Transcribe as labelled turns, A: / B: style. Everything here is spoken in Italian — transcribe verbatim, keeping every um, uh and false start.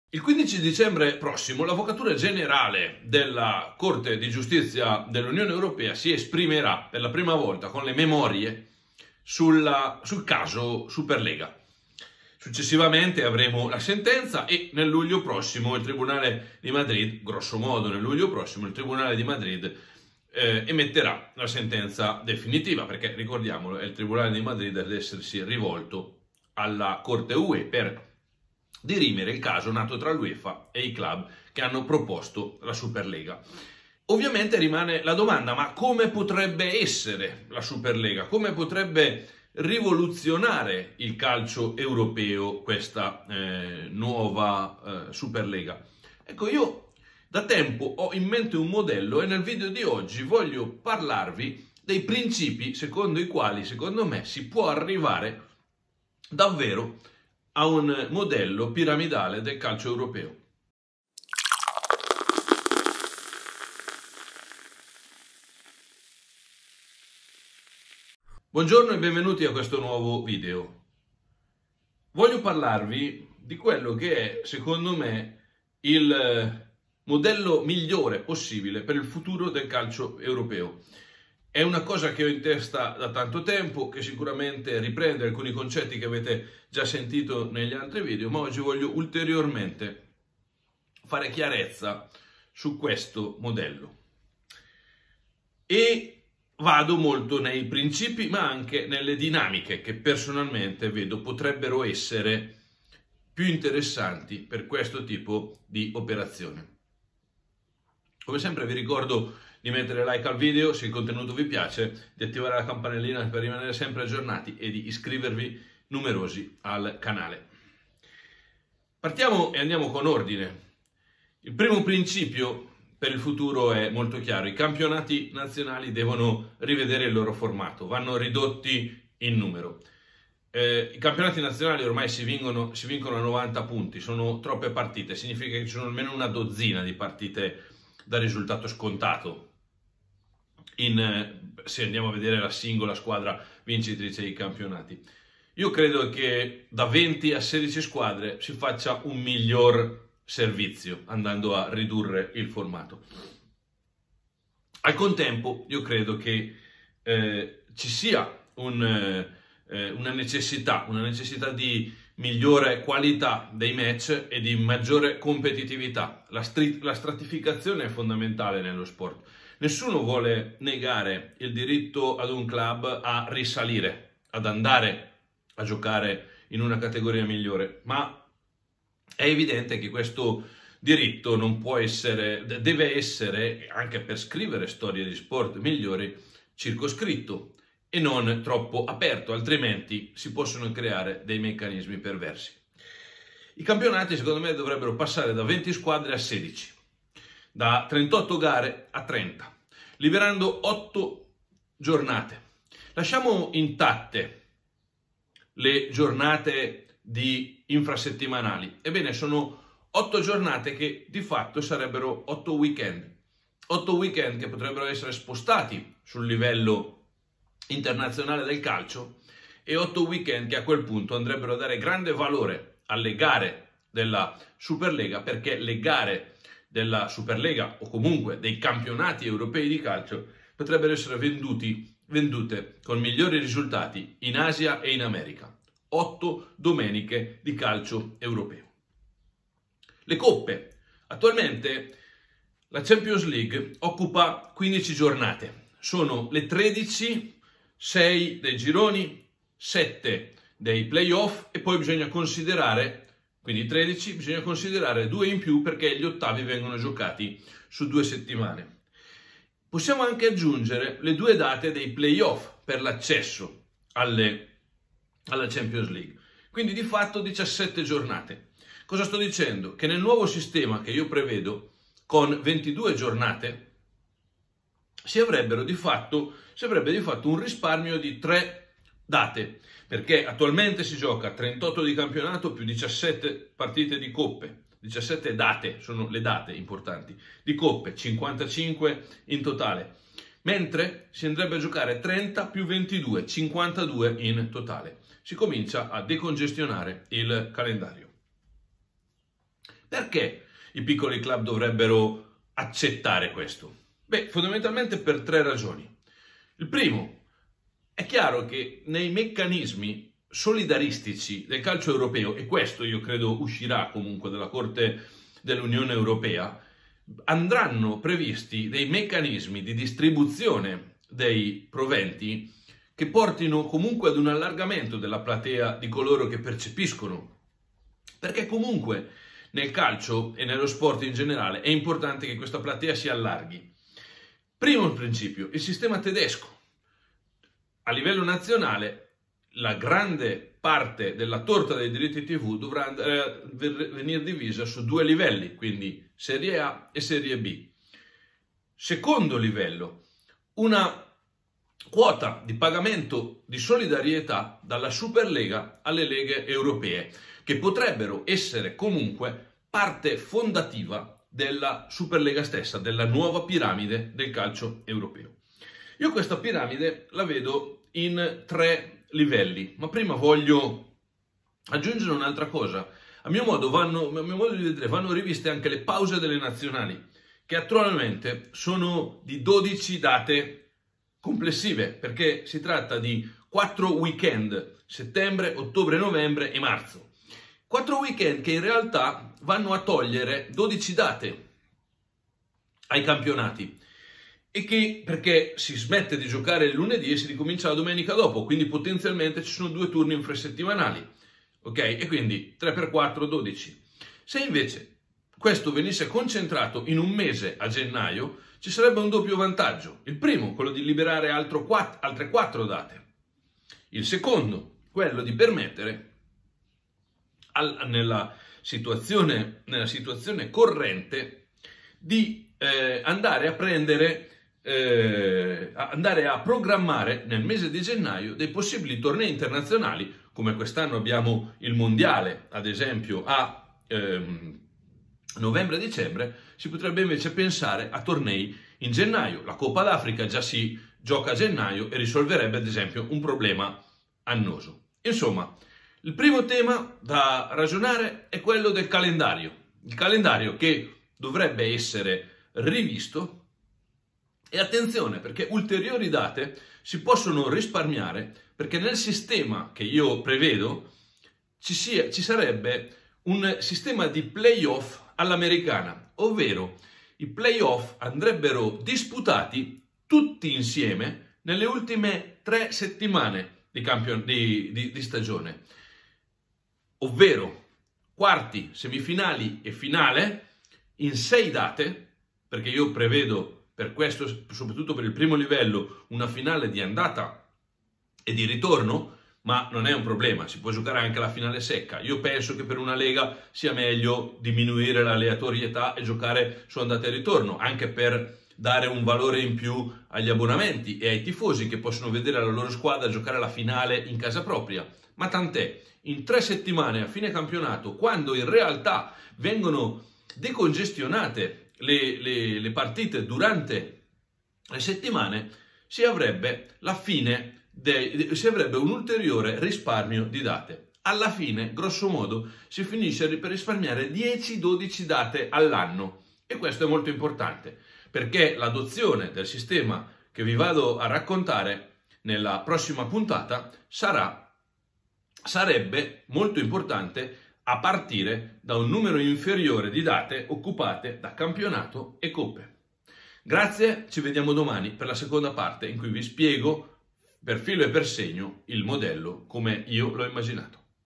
A: Il quindici dicembre prossimo l'Avvocatura Generale della Corte di Giustizia dell'Unione Europea si esprimerà per la prima volta con le memorie sulla, sul caso Superlega. Successivamente avremo la sentenza e nel luglio prossimo il Tribunale di Madrid, grosso modo nel luglio prossimo, il Tribunale di Madrid eh, emetterà la sentenza definitiva, perché ricordiamolo, è il Tribunale di Madrid ad essersi rivolto alla Corte U E per dirimere il caso nato tra l'UEFA e i club che hanno proposto la Superlega. Ovviamente rimane la domanda, ma come potrebbe essere la Superlega? Come potrebbe rivoluzionare il calcio europeo questa eh, nuova eh, Superlega? Ecco, io da tempo ho in mente un modello e nel video di oggi voglio parlarvi dei principi secondo i quali, secondo me, si può arrivare davvero a un modello piramidale del calcio europeo. Buongiorno e benvenuti a questo nuovo video. Voglio parlarvi di quello che è, secondo me, il modello migliore possibile per il futuro del calcio europeo. È una cosa che ho in testa da tanto tempo, che sicuramente riprende alcuni concetti che avete già sentito negli altri video, ma oggi voglio ulteriormente fare chiarezza su questo modello. E vado molto nei principi, ma anche nelle dinamiche che personalmente vedo potrebbero essere più interessanti per questo tipo di operazione. Come sempre vi ricordo di mettere like al video se il contenuto vi piace, di attivare la campanellina per rimanere sempre aggiornati e di iscrivervi numerosi al canale. Partiamo e andiamo con ordine. Il primo principio per il futuro è molto chiaro: i campionati nazionali devono rivedere il loro formato, vanno ridotti in numero. Eh, I campionati nazionali ormai si vincono, si vincono a novanta punti, sono troppe partite, significa che ci sono almeno una dozzina di partite da risultato scontato in, se andiamo a vedere la singola squadra vincitrice dei campionati. Io credo che da venti a sedici squadre si faccia un miglior servizio andando a ridurre il formato. Al contempo io credo che eh, ci sia un, eh, una necessità, una necessità di migliore qualità dei match e di maggiore competitività. La, la stratificazione è fondamentale nello sport. Nessuno vuole negare il diritto ad un club a risalire, ad andare a giocare in una categoria migliore, ma è evidente che questo diritto non può essere, deve essere, anche per scrivere storie di sport migliori, circoscritto e non troppo aperto, altrimenti si possono creare dei meccanismi perversi. I campionati, secondo me, dovrebbero passare da venti squadre a sedici, da trentotto gare a trenta, liberando otto giornate. Lasciamo intatte le giornate di infrasettimanali. Ebbene, sono otto giornate che di fatto sarebbero otto weekend. otto weekend che potrebbero essere spostati sul livello internazionale del calcio e otto weekend che a quel punto andrebbero a dare grande valore alle gare della Superlega, perché le gare della Superlega o comunque dei campionati europei di calcio potrebbero essere venduti, vendute con migliori risultati in Asia e in America. Otto domeniche di calcio europeo. Le coppe. Attualmente la Champions League occupa quindici giornate. Sono le tredici, sei dei gironi, sette dei playoff e poi bisogna considerare, quindi tredici, bisogna considerare due in più perché gli ottavi vengono giocati su due settimane. Possiamo anche aggiungere le due date dei playoff per l'accesso alle, alla Champions League. Quindi di fatto diciassette giornate. Cosa sto dicendo? Che nel nuovo sistema che io prevedo, con ventidue giornate, si avrebbero di fatto, si avrebbe di fatto un risparmio di tre date, perché attualmente si gioca trentotto di campionato più diciassette partite di coppe, diciassette date, sono le date importanti, di coppe, cinquantacinque in totale, mentre si andrebbe a giocare trenta più ventidue, cinquantadue in totale. Si comincia a decongestionare il calendario. Perché i piccoli club dovrebbero accettare questo? Beh, fondamentalmente per tre ragioni. Il primo, è chiaro che nei meccanismi solidaristici del calcio europeo, e questo io credo uscirà comunque dalla Corte dell'Unione Europea, andranno previsti dei meccanismi di distribuzione dei proventi che portino comunque ad un allargamento della platea di coloro che percepiscono. Perché comunque nel calcio e nello sport in generale è importante che questa platea si allarghi. Primo principio, il sistema tedesco. A livello nazionale la grande parte della torta dei diritti tivù dovrà andare, venire divisa su due livelli, quindi Serie A e Serie B. Secondo livello, una quota di pagamento di solidarietà dalla Superlega alle leghe europee, che potrebbero essere comunque parte fondativa della Superlega stessa, della nuova piramide del calcio europeo. Io questa piramide la vedo in tre livelli, ma prima voglio aggiungere un'altra cosa. A mio modo, vanno, a mio modo di vedere, vanno riviste anche le pause delle nazionali, che attualmente sono di dodici date complessive, perché si tratta di quattro weekend, settembre, ottobre, novembre e marzo. Quattro weekend che in realtà vanno a togliere dodici date ai campionati, e che perché si smette di giocare il lunedì e si ricomincia la domenica dopo, quindi potenzialmente ci sono due turni infrasettimanali, ok? E quindi tre per quattro, dodici. Se invece questo venisse concentrato in un mese a gennaio, ci sarebbe un doppio vantaggio. Il primo, quello di liberare altro quattro, altre quattro date. Il secondo, quello di permettere al, nella, situazione, nella situazione corrente di eh, andare a prendere Eh, andare a programmare nel mese di gennaio dei possibili tornei internazionali, come quest'anno abbiamo il mondiale ad esempio a ehm, novembre-dicembre. Si potrebbe invece pensare a tornei in gennaio. La Coppa d'Africa già si gioca a gennaio e risolverebbe ad esempio un problema annoso. Insomma, il primo tema da ragionare è quello del calendario, il calendario che dovrebbe essere rivisto. E attenzione, perché ulteriori date si possono risparmiare, perché nel sistema che io prevedo ci, sia, ci sarebbe un sistema di playoff all'americana, ovvero i playoff andrebbero disputati tutti insieme nelle ultime tre settimane di, campion- di, di, di stagione, ovvero quarti, semifinali e finale in sei date, perché io prevedo per questo, soprattutto per il primo livello, una finale di andata e di ritorno, ma non è un problema, si può giocare anche la finale secca. Io penso che per una lega sia meglio diminuire l'aleatorietà e giocare su andata e ritorno, anche per dare un valore in più agli abbonamenti e ai tifosi che possono vedere la loro squadra giocare la finale in casa propria. Ma tant'è, in tre settimane a fine campionato, quando in realtà vengono decongestionate Le, le, le partite durante le settimane, si avrebbe la fine de, si avrebbe un ulteriore risparmio di date. Alla fine, grosso modo, si finisce per risparmiare dieci dodici date all'anno, e questo è molto importante, perché l'adozione del sistema che vi vado a raccontare nella prossima puntata sarà sarebbe molto importante a partire da un numero inferiore di date occupate da campionato e coppe. Grazie, ci vediamo domani per la seconda parte in cui vi spiego per filo e per segno il modello come io l'ho immaginato.